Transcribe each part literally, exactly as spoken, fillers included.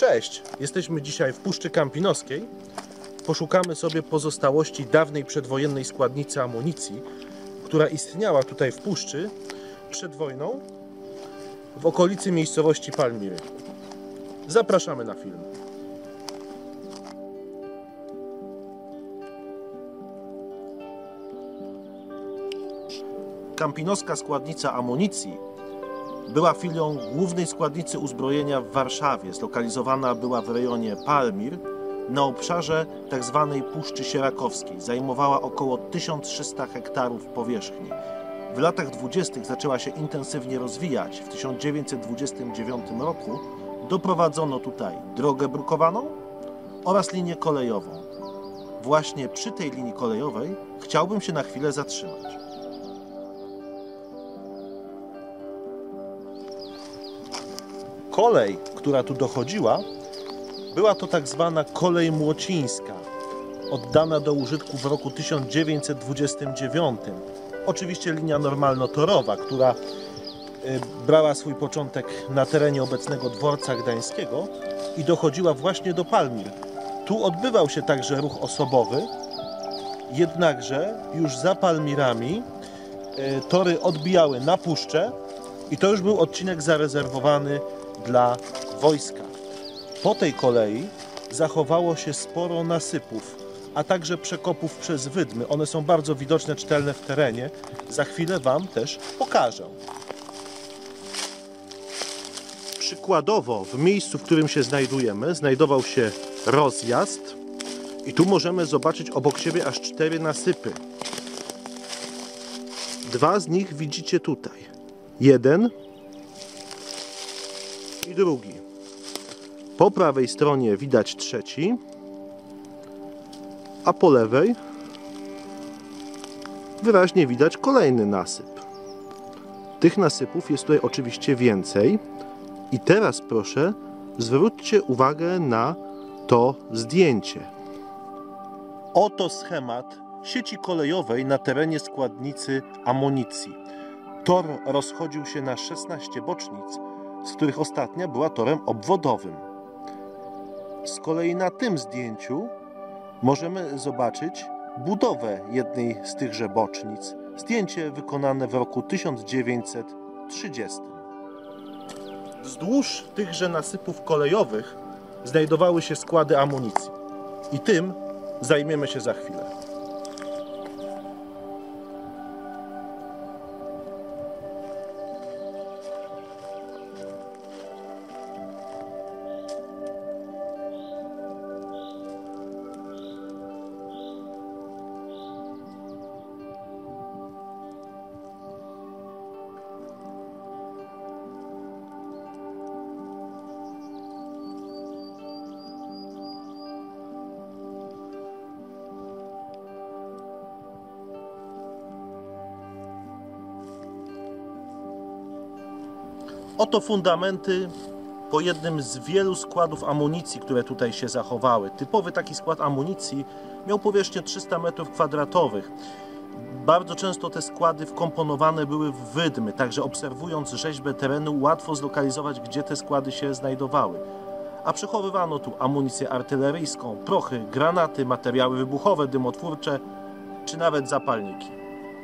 Cześć! Jesteśmy dzisiaj w Puszczy Kampinoskiej. Poszukamy sobie pozostałości dawnej przedwojennej składnicy amunicji, która istniała tutaj w puszczy przed wojną w okolicy miejscowości Palmiry. Zapraszamy na film. Kampinoska składnica amunicji była filią głównej składnicy uzbrojenia w Warszawie. Zlokalizowana była w rejonie Palmir na obszarze tzw. Puszczy Sierakowskiej. Zajmowała około tysiąc trzysta hektarów powierzchni. W latach dwudziestych zaczęła się intensywnie rozwijać. W tysiąc dziewięćset dwudziestym dziewiątym roku doprowadzono tutaj drogę brukowaną oraz linię kolejową. Właśnie przy tej linii kolejowej chciałbym się na chwilę zatrzymać. Kolej, która tu dochodziła, była to tak zwana kolej młocińska, oddana do użytku w roku tysiąc dziewięćset dwudziestym dziewiątym. Oczywiście linia normalnotorowa, która brała swój początek na terenie obecnego dworca gdańskiego i dochodziła właśnie do Palmir. Tu odbywał się także ruch osobowy, jednakże już za Palmirami tory odbijały na puszczę i to już był odcinek zarezerwowany dla wojska. Po tej kolei zachowało się sporo nasypów, a także przekopów przez wydmy. One są bardzo widoczne, czytelne w terenie. Za chwilę Wam też pokażę. Przykładowo w miejscu, w którym się znajdujemy, znajdował się rozjazd i tu możemy zobaczyć obok siebie aż cztery nasypy. Dwa z nich widzicie tutaj. Jeden i drugi. Po prawej stronie widać trzeci, a po lewej wyraźnie widać kolejny nasyp. Tych nasypów jest tutaj oczywiście więcej. I teraz proszę zwróćcie uwagę na to zdjęcie. Oto schemat sieci kolejowej na terenie składnicy amunicji. Tor rozchodził się na szesnaście bocznic, z których ostatnia była torem obwodowym. Z kolei na tym zdjęciu możemy zobaczyć budowę jednej z tychże bocznic. Zdjęcie wykonane w roku tysiąc dziewięćset trzydziestym. Wzdłuż tychże nasypów kolejowych znajdowały się składy amunicji. I tym zajmiemy się za chwilę. Oto fundamenty po jednym z wielu składów amunicji, które tutaj się zachowały. Typowy taki skład amunicji miał powierzchnię trzysta metrów kwadratowych. Bardzo często te składy wkomponowane były w wydmy, także obserwując rzeźbę terenu łatwo zlokalizować, gdzie te składy się znajdowały. A przechowywano tu amunicję artyleryjską, prochy, granaty, materiały wybuchowe, dymotwórcze czy nawet zapalniki.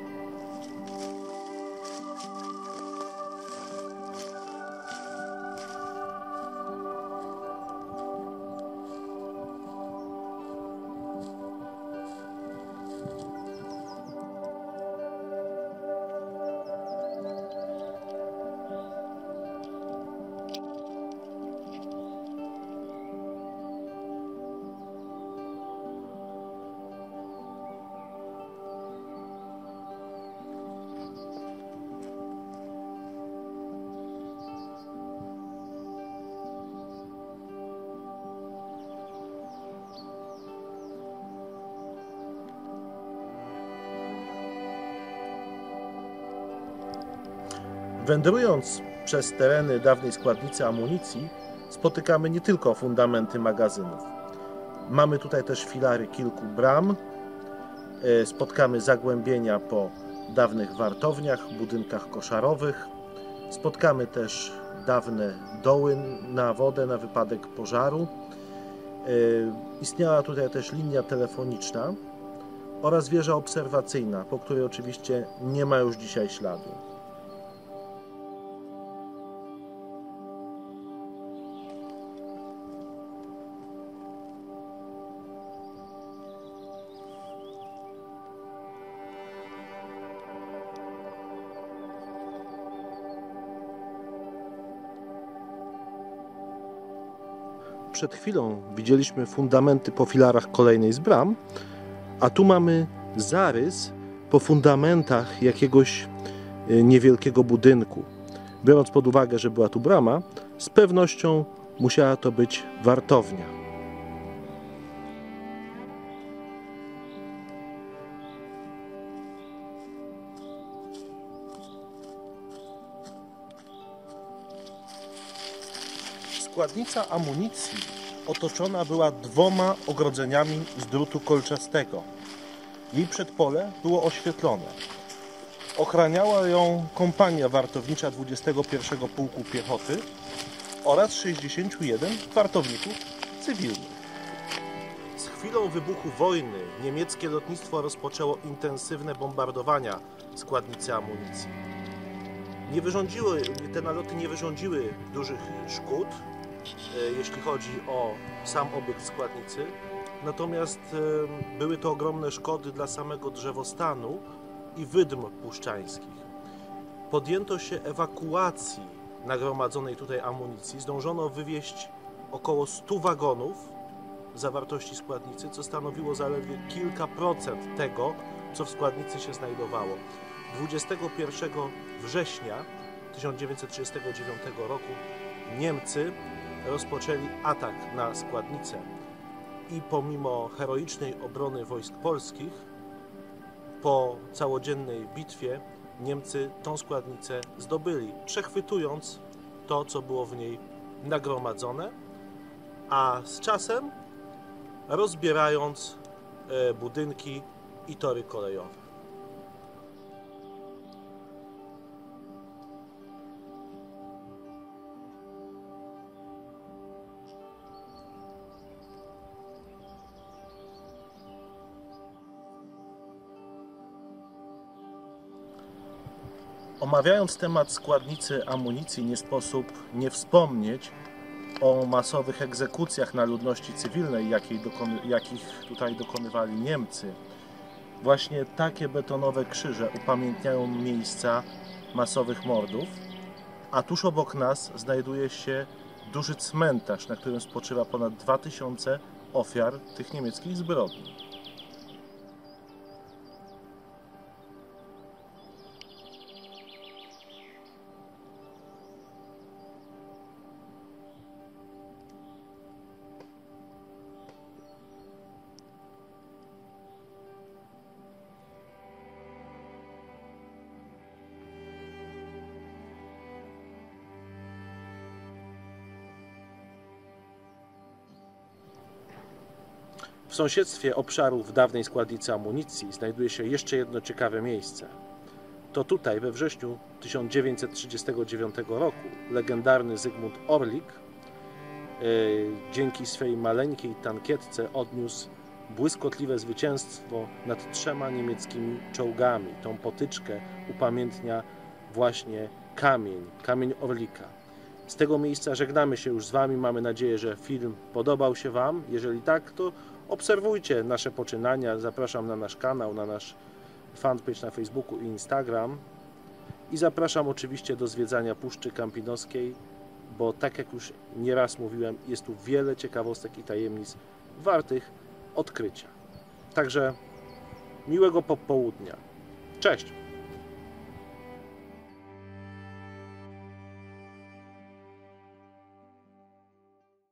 Wędrując przez tereny dawnej składnicy amunicji, spotykamy nie tylko fundamenty magazynów. Mamy tutaj też filary kilku bram, spotkamy zagłębienia po dawnych wartowniach, budynkach koszarowych. Spotkamy też dawne doły na wodę na wypadek pożaru. Istniała tutaj też linia telefoniczna oraz wieża obserwacyjna, po której oczywiście nie ma już dzisiaj śladu. Przed chwilą widzieliśmy fundamenty po filarach kolejnej z bram, a tu mamy zarys po fundamentach jakiegoś niewielkiego budynku. Biorąc pod uwagę, że była tu brama, z pewnością musiała to być wartownia. Składnica amunicji otoczona była dwoma ogrodzeniami z drutu kolczastego. Jej przedpole było oświetlone. Ochraniała ją kompania wartownicza dwudziestego pierwszego Pułku Piechoty oraz sześćdziesięciu jeden wartowników cywilnych. Z chwilą wybuchu wojny niemieckie lotnictwo rozpoczęło intensywne bombardowania składnicy amunicji. Nie wyrządziły, te naloty nie wyrządziły dużych szkód, jeśli chodzi o sam obiekt składnicy, natomiast były to ogromne szkody dla samego drzewostanu i wydm puszczańskich. Podjęto się ewakuacji nagromadzonej tutaj amunicji. Zdążono wywieźć około stu wagonów zawartości składnicy, co stanowiło zaledwie kilka procent tego, co w składnicy się znajdowało. dwudziestego pierwszego września tysiąc dziewięćset trzydziestego dziewiątego roku Niemcy rozpoczęli atak na składnicę i pomimo heroicznej obrony wojsk polskich, po całodziennej bitwie Niemcy tą składnicę zdobyli, przechwytując to, co było w niej nagromadzone, a z czasem rozbierając budynki i tory kolejowe. Omawiając temat składnicy amunicji, nie sposób nie wspomnieć o masowych egzekucjach na ludności cywilnej, jakich, dokony, jakich tutaj dokonywali Niemcy. Właśnie takie betonowe krzyże upamiętniają miejsca masowych mordów, a tuż obok nas znajduje się duży cmentarz, na którym spoczywa ponad dwa tysiące ofiar tych niemieckich zbrodni. W sąsiedztwie obszarów dawnej składnicy amunicji znajduje się jeszcze jedno ciekawe miejsce. To tutaj we wrześniu tysiąc dziewięćset trzydziestego dziewiątego roku legendarny Zygmunt Orlik yy, dzięki swej maleńkiej tankietce odniósł błyskotliwe zwycięstwo nad trzema niemieckimi czołgami. Tą potyczkę upamiętnia właśnie kamień, kamień Orlika. Z tego miejsca żegnamy się już z Wami. Mamy nadzieję, że film podobał się Wam. Jeżeli tak, to obserwujcie nasze poczynania. Zapraszam na nasz kanał, na nasz fanpage na Facebooku i Instagram. I zapraszam oczywiście do zwiedzania Puszczy Kampinoskiej, bo tak jak już nieraz mówiłem, jest tu wiele ciekawostek i tajemnic wartych odkrycia. Także miłego popołudnia. Cześć!